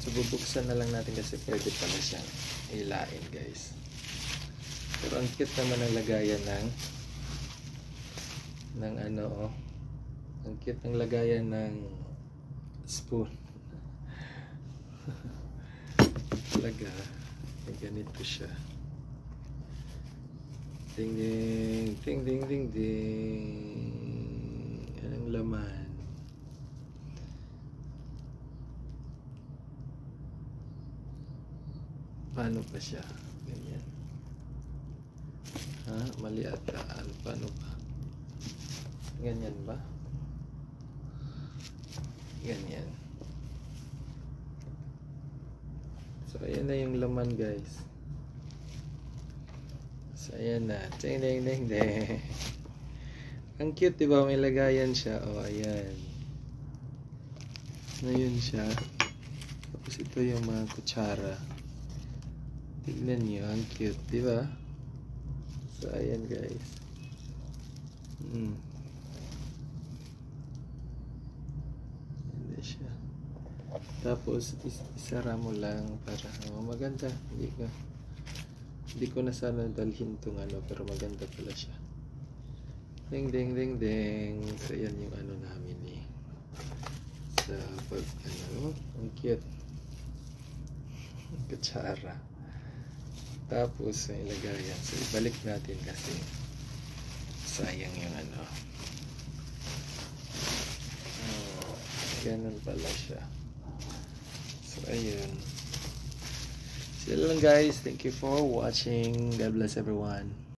So bubuksan na lang natin kasi pwede pala siyang hilain guys. Pero ang cute naman ang lagayan ng ano oh. Ang cute ng lagayan ng spoon. Talaga, may ganito siya. Ding ding, ding ding ding ding. Anong laman? Paano pa siya? Ganyan. Ha? Mali ata. Paano ba? Ganyan ba? Ganyan. So, ayan na yung laman guys. So, ayan na. Ding, ding, ding, ding. Ang cute, diba? May lagayan siya. O, ayan. Ngayon siya. Tapos, ito yung mga kutsara. Tignan nyo. Ang cute, diba? So, ayan, guys. Ayan siya. Tapos, isara mo lang para maganda. Hindi ko na sana dalhin itong ano, pero maganda pala siya. Ding, ding, ding, ding. So, yan yung ano namin eh. Sa pag, ano, ang cute. Kutsara. Tapos, may lagayan. So, ibalik natin kasi sayang yung ano. Ganun pala siya. So, ayun. So, yun lang guys. Thank you for watching. God bless everyone.